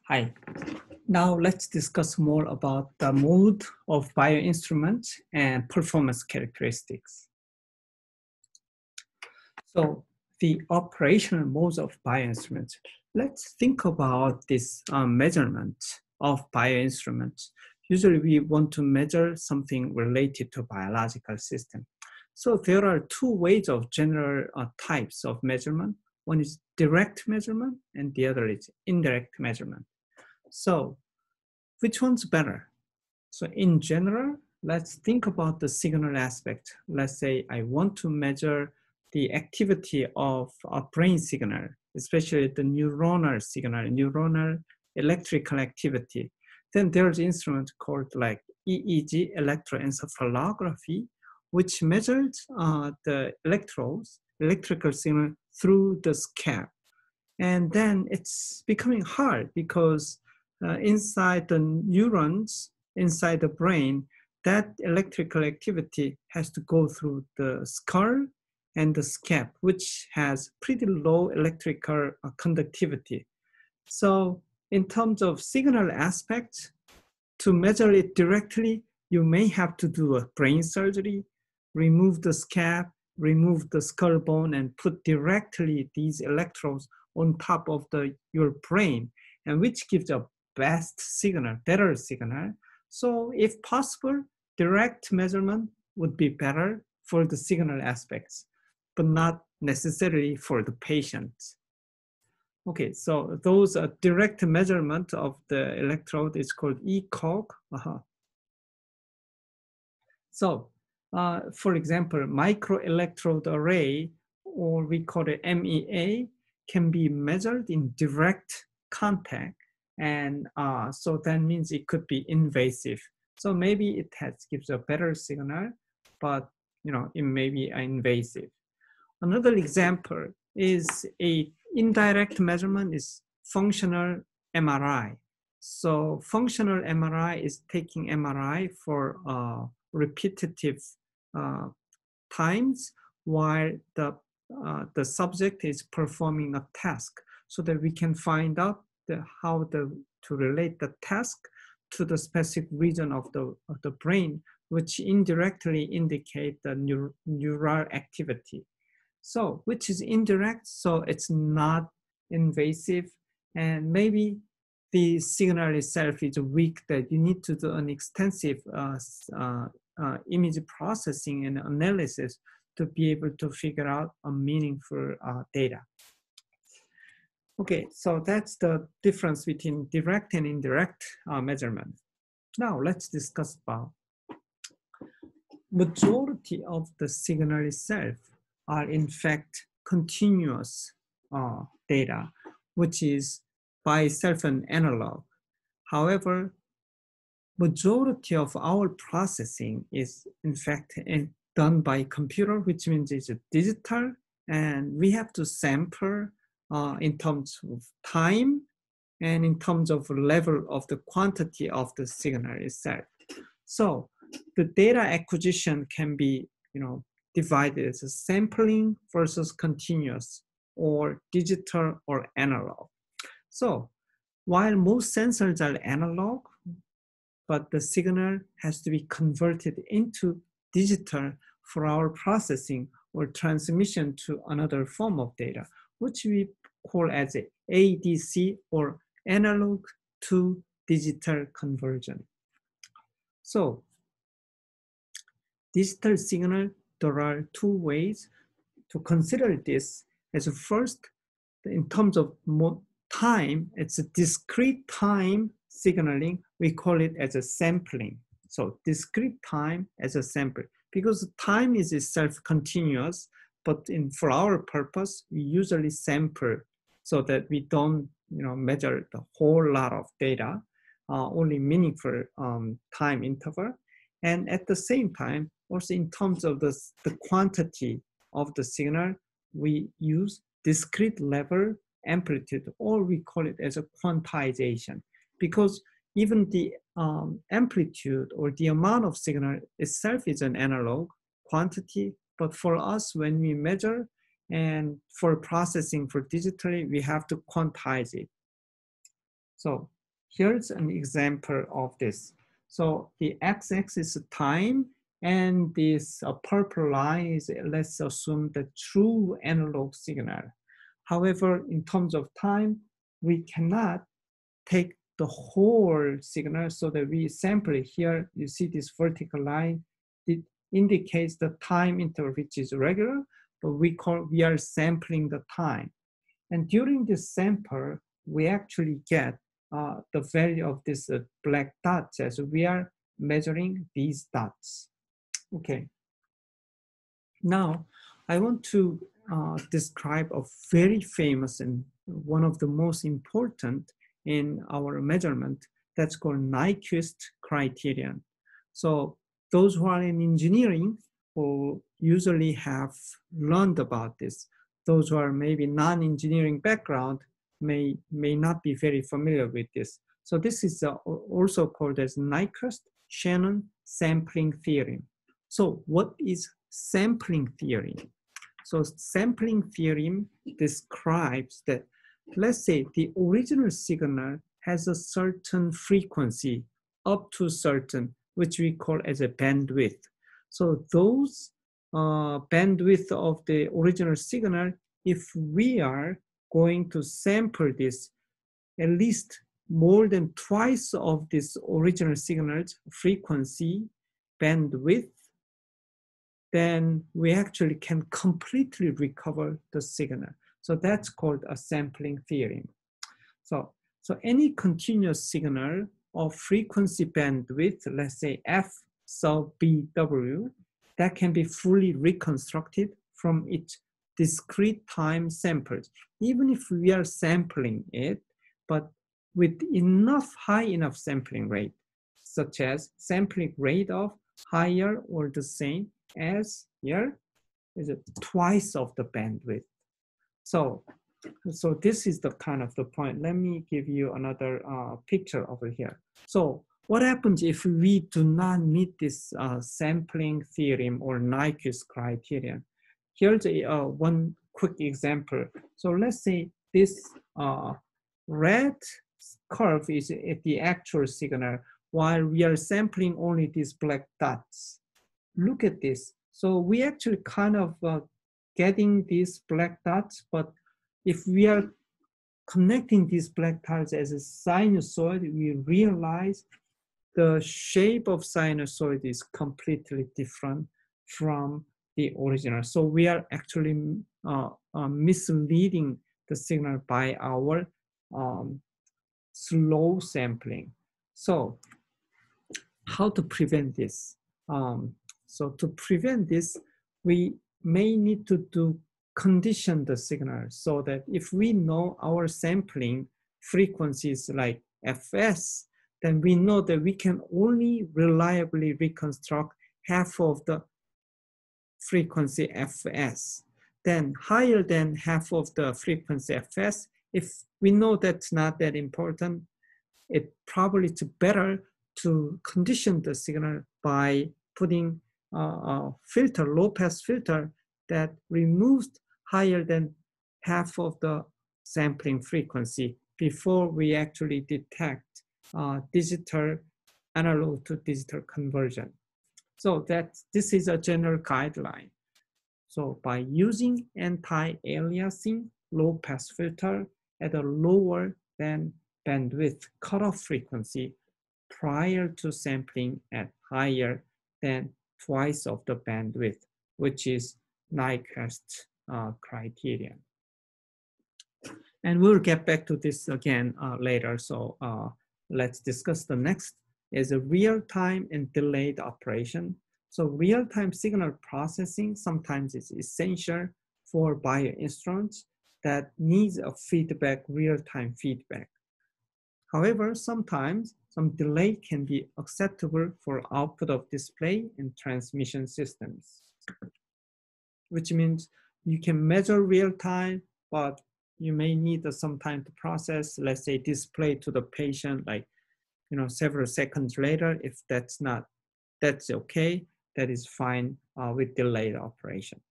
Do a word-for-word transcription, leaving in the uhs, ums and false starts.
Hi. Now let's discuss more about the mode of bioinstruments and performance characteristics. So the operational modes of bioinstruments. Let's think about this um, measurement of bioinstruments. Usually we want to measure something related to biological system. So there are two ways of general uh, types of measurement. One is direct measurement and the other is indirect measurement. So which one's better? So in general, let's think about the signal aspect. Let's say I want to measure the activity of a brain signal, especially the neuronal signal, neuronal electrical activity. Then there's an instrument called like E E G, electroencephalography, which measures uh, the electrodes, electrical signal through the scalp. And then it's becoming hard because uh, inside the neurons, inside the brain, that electrical activity has to go through the skull and the scalp, which has pretty low electrical uh, conductivity. So in terms of signal aspects, to measure it directly, you may have to do a brain surgery, remove the scalp, remove the skull bone, and put directly these electrodes on top of the your brain, and which gives a best signal, better signal. So if possible, direct measurement would be better for the signal aspects, but not necessarily for the patient. Okay, so those are direct measurement of the electrode is called E C O G. Uh-huh. So uh, for example, microelectrode array, or we call it M E A, can be measured in direct contact. And uh, so that means it could be invasive. So maybe it has, gives a better signal, but you know, it may be invasive. Another example is a indirect measurement is functional M R I. So functional M R I is taking M R I for uh, repetitive uh, times while the, uh, the subject is performing a task, so that we can find out the, how the, to relate the task to the specific region of the, of the brain, which indirectly indicate the neur neural activity. So, which is indirect, so it's not invasive, and maybe the signal itself is weak that you need to do an extensive uh, uh, uh, image processing and analysis to be able to figure out a meaningful uh, data. Okay, so that's the difference between direct and indirect uh, measurement. Now let's discuss about majority of the signal itself are in fact continuous uh, data, which is by itself an analog. However, majority of our processing is in fact in, done by computer, which means it's digital, and we have to sample uh, in terms of time and in terms of level of the quantity of the signal itself. So the data acquisition can be, you know, divided as a sampling versus continuous, or digital or analog. So while most sensors are analog, but the signal has to be converted into digital for our processing or transmission to another form of data, which we call as a A D C, or analog to digital conversion. So digital signal, there are two ways to consider this. As a first, in terms of time, it's a discrete time signaling. We call it as a sampling. So discrete time as a sample, because time is itself continuous, but in, for our purpose, we usually sample so that we don't, you know, measure the whole lot of data, uh, only meaningful um, time interval. And at the same time, also in terms of the, the quantity of the signal, we use discrete level amplitude, or we call it as a quantization, because even the um, amplitude or the amount of signal itself is an analog quantity, but for us, when we measure and for processing for digitally, we have to quantize it. So here's an example of this. So the x-axis is time, and this uh, purple line is, let's assume, the true analog signal. However, in terms of time, we cannot take the whole signal, so that we sample it. Here, you see this vertical line. It indicates the time interval, which is regular, but we call, we are sampling the time. And during this sample, we actually get uh, the value of this uh, black dots, as we are measuring these dots. Okay. Now, I want to uh, describe a very famous and one of the most important in our measurement, that's called Nyquist criterion. So those who are in engineering will usually have learned about this. Those who are maybe non-engineering background may, may not be very familiar with this. So this is uh, also called as Nyquist-Shannon sampling theorem. So what is sampling theory? So sampling theorem describes that, let's say the original signal has a certain frequency up to certain, which we call as a bandwidth. So those uh, bandwidth of the original signal, if we are going to sample this at least more than twice of this original signal's frequency bandwidth, then we actually can completely recover the signal. So that's called a sampling theorem. So, so any continuous signal of frequency bandwidth, let's say F sub B W, that can be fully reconstructed from its discrete time samples, even if we are sampling it, but with enough, high enough sampling rate, such as sampling rate of higher or the same as here is it twice of the bandwidth. So, so this is the kind of the point. Let me give you another uh, picture over here. So what happens if we do not meet this uh, sampling theorem or Nyquist criterion? Here's a, uh, one quick example. So let's say this uh, red curve is at the actual signal, while we are sampling only these black dots. Look at this. So we actually kind of uh, getting these black dots, but if we are connecting these black dots as a sinusoid, we realize the shape of sinusoid is completely different from the original. So we are actually uh, uh, misleading the signal by our um, slow sampling. So how to prevent this? Um, so to prevent this, we may need to do condition the signal so that if we know our sampling frequencies like F S, then we know that we can only reliably reconstruct half of the frequency F S. Then higher than half of the frequency F S, if we know that's not that important, it probably is better to condition the signal by putting a, a filter, low pass filter that removes higher than half of the sampling frequency before we actually detect uh, digital, analog to digital conversion. So that this is a general guideline. So by using anti-aliasing low pass filter at a lower than bandwidth cutoff frequency prior to sampling at higher than twice of the bandwidth, which is Nyquist uh, criterion. And we'll get back to this again uh, later. So uh, let's discuss the next is a real-time and delayed operation. So real-time signal processing sometimes is essential for bioinstruments that needs a feedback, real-time feedback. However, sometimes some delay can be acceptable for output of display and transmission systems, which means you can measure real time, but you may need some time to process, let's say display to the patient, like, you know, several seconds later. If that's not, that's okay, that is fine uh, with delayed operation.